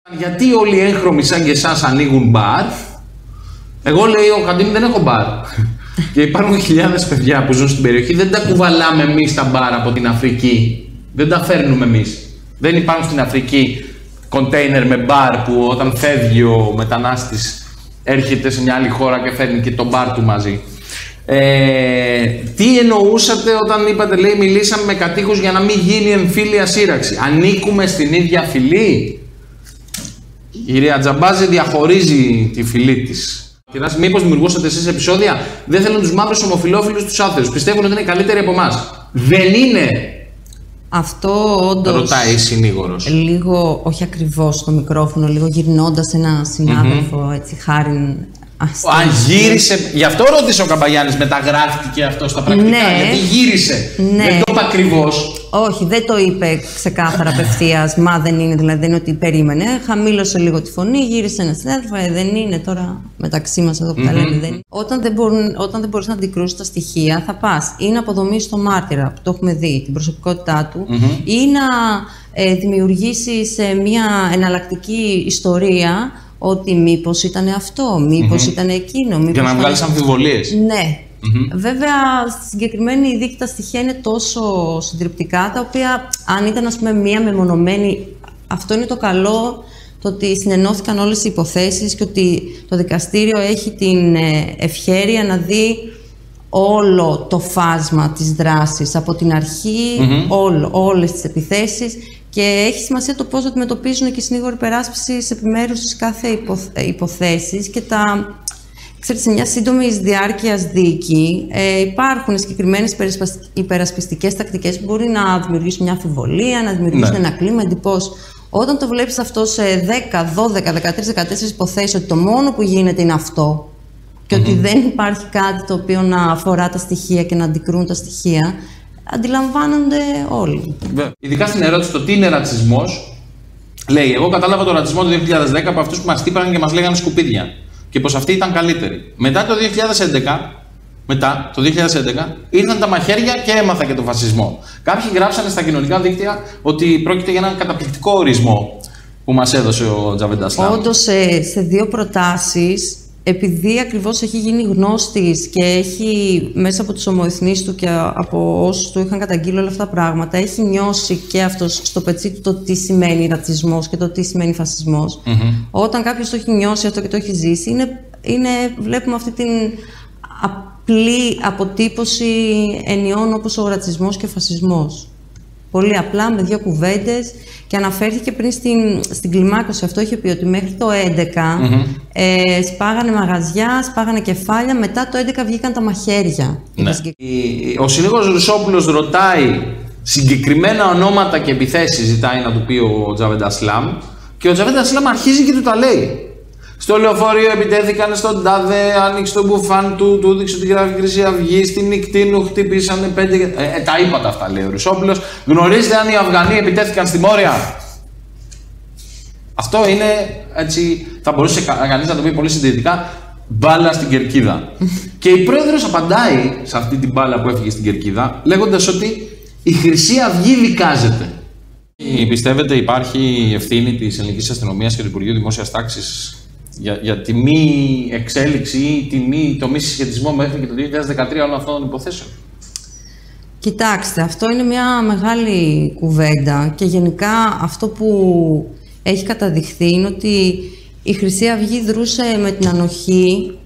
Γιατί όλοι οι έγχρωμοι σαν και εσάς ανοίγουν μπαρ? Εγώ, λέει ο Χαντίμ, δεν έχω μπαρ. Και υπάρχουν χιλιάδες παιδιά που ζουν στην περιοχή, δεν τα κουβαλάμε εμείς τα μπαρ από την Αφρική. Δεν τα φέρνουμε εμείς. Δεν υπάρχουν στην Αφρική κοντέινερ με μπαρ που όταν φεύγει ο μετανάστης έρχεται σε μια άλλη χώρα και φέρνει και το μπαρ του μαζί. Τι εννοούσατε όταν είπατε, λέει, μιλήσαμε με κατοίκους για να μην γίνει εμφύλια σύραξη? Ανήκουμε στην ίδια φυλή? Η κυρία Τζαμπάζη διαχωρίζει τη φυλή της. Μήπως δημιουργούσατε εσείς επεισόδια? Δεν θέλουν τους μαύρους ομοφυλόφιλους τους άθεους. Πιστεύουν ότι είναι καλύτεροι από εμάς. Δεν είναι. Αυτό όντως. Ρωτάει η συνήγορος. Λίγο, όχι ακριβώς στο μικρόφωνο, λίγο γυρνώντας ένα συνάδελφο, έτσι, χάριν. Αν γύρισε, γι' αυτό ρώτησε ο Καμπαγιάννης, μεταγράφηκε αυτό στα πρακτικά, ναι, γιατί γύρισε. Ναι. Δεν το είπε ακριβώς. Όχι, δεν το είπε ξεκάθαρα απευθείας, μα δεν είναι, δηλαδή δεν είναι ότι περίμενε. Χαμήλωσε λίγο τη φωνή, γύρισε ένα συνάδελφο, δεν είναι τώρα μεταξύ μας εδώ που τα λένε, δεν είναι. Όταν δεν μπορείς να αντικρούσεις τα στοιχεία, θα πας ή να αποδομήσεις το μάρτυρα, που το έχουμε δει, την προσωπικότητά του, ή να δημιουργήσεις μια εναλλακτική ιστορία. Ότι μήπως ήταν αυτό, μήπως ήταν εκείνο. Μήπως για να βγάλεις αμφιβολίες. Ναι. Βέβαια, στη συγκεκριμένη δίκη τα στοιχεία είναι τόσο συντριπτικά, τα οποία αν ήταν, ας πούμε, μία μεμονωμένη. Αυτό είναι το καλό, το ότι συνενώθηκαν όλες οι υποθέσεις και ότι το δικαστήριο έχει την ευχέρεια να δει όλο το φάσμα της δράσης, από την αρχή, όλες τις επιθέσεις. Και έχει σημασία το πώς αντιμετωπίζουν και οι συνήγοροι υπεράσπιση σε επιμέρους στις κάθε υποθέσεις και ξέρετε, σε μια σύντομη διάρκεια δίκη υπάρχουν συγκεκριμένες υπερασπιστικές τακτικές που μπορεί να δημιουργήσουν μια αμφιβολία, να δημιουργήσουν ένα κλίμα εντυπώσεις. Όταν το βλέπεις αυτό σε 10, 12, 13, 14 υποθέσεις, ότι το μόνο που γίνεται είναι αυτό και ότι δεν υπάρχει κάτι το οποίο να αφορά τα στοιχεία και να αντικρούν τα στοιχεία, αντιλαμβάνονται όλοι. Ειδικά στην ερώτηση το τι είναι ρατσισμός, λέει: εγώ κατάλαβα τον ρατσισμό το 2010 από αυτούς που μας τύπαγαν και μας λέγανε σκουπίδια και πως αυτοί ήταν καλύτεροι. Μετά το 2011 ήρθαν τα μαχαίρια και έμαθα και τον φασισμό. Κάποιοι γράψανε στα κοινωνικά δίκτυα ότι πρόκειται για έναν καταπληκτικό ορισμό που μας έδωσε ο Τζαβέντ Ασλάμ. Όντως, σε δύο προτάσεις, επειδή ακριβώς έχει γίνει γνώστης και έχει μέσα από τους ομοεθνείς του και από όσους του είχαν καταγγείλει όλα αυτά τα πράγματα, έχει νιώσει και αυτός στο πετσί του το τι σημαίνει ρατσισμός και το τι σημαίνει φασισμός. Όταν κάποιος το έχει νιώσει αυτό και το έχει ζήσει, βλέπουμε αυτή την απλή αποτύπωση ενιών όπως ο ρατσισμός και ο φασισμός. Πολύ απλά, με δύο κουβέντες, και αναφέρθηκε πριν στην κλιμάκωση. Αυτό είχε πει ότι μέχρι το 2011 σπάγανε μαγαζιά, σπάγανε κεφάλια, μετά το 2011 βγήκαν τα μαχαίρια. Ναι. Ο συνήγορος Ρουσόπουλος ρωτάει συγκεκριμένα ονόματα και επιθέσεις, ζητάει να του πει ο Τζαβέντ Ασλάμ, και ο Τζαβέντ Ασλάμ αρχίζει και του τα λέει. Στο λεωφορείο επιτέθηκαν στον τάδε, άνοιξε τον μπουφάν του, του έδειξε την γράφη Χρυσή Αυγή, στην Ικτίνου χτυπήσανε 5. Τα είπατε αυτά, λέει ο Ρουσόπουλος. Γνωρίζετε αν οι Αφγανοί επιτέθηκαν στη Μόρια? Αυτό είναι έτσι, θα μπορούσε κανείς να το πει πολύ συντηρητικά, μπάλα στην κερκίδα. Και η πρόεδρος απαντάει σε αυτή την μπάλα που έφυγε στην κερκίδα, λέγοντας ότι η Χρυσή Αυγή δικάζεται. Πιστεύετε υπάρχει ευθύνη της ελληνικής αστυνομίας και του Υπουργείου Δημόσιας Τάξης για τη μη εξέλιξη ή το μη συσχετισμό μέχρι και το 2013 όλων αυτών των υποθέσεων? Κοιτάξτε, αυτό είναι μια μεγάλη κουβέντα και γενικά αυτό που έχει καταδειχθεί είναι ότι η Χρυσή Αυγή δρούσε με την ανοχή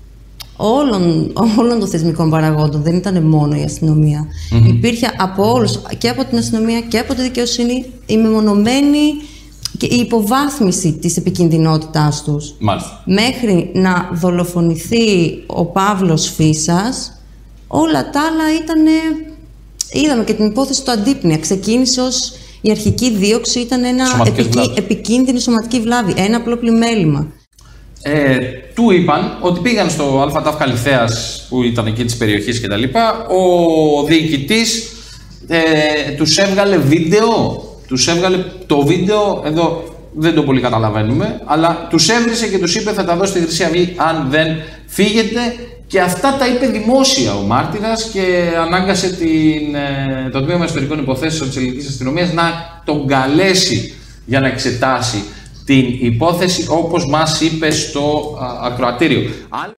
όλων των θεσμικών παραγόντων, δεν ήταν μόνο η αστυνομία. Υπήρχε από όλους, και από την αστυνομία και από τη δικαιοσύνη, η μεμονωμένη και η υποβάθμιση της επικινδυνότητάς τους. Μάλιστα. Μέχρι να δολοφονηθεί ο Παύλος Φύσας, όλα τα άλλα ήτανε... Είδαμε και την υπόθεση του Αντίπνια. Ξεκίνησε ως η αρχική δίωξη, ήταν ένα επικίνδυνη σωματική βλάβη, ένα απλό πλημέλημα. Του είπαν ότι πήγαν στο ΑΤΑΦ Καλυθέας που ήταν εκεί της περιοχής και τα λοιπά. Ο διοικητής τους έβγαλε βίντεο. Τους έβγαλε το βίντεο, εδώ δεν το πολύ καταλαβαίνουμε, αλλά τους έβρισε και τους είπε θα τα δώσει στη Χρυσή Αυγή αν δεν φύγετε, και αυτά τα είπε δημόσια ο μάρτυρας και ανάγκασε το Τμήμα Εσωτερικών Υποθέσεων της Ελληνικής Αστυνομίας να τον καλέσει για να εξετάσει την υπόθεση όπως μας είπε στο ακροατήριο.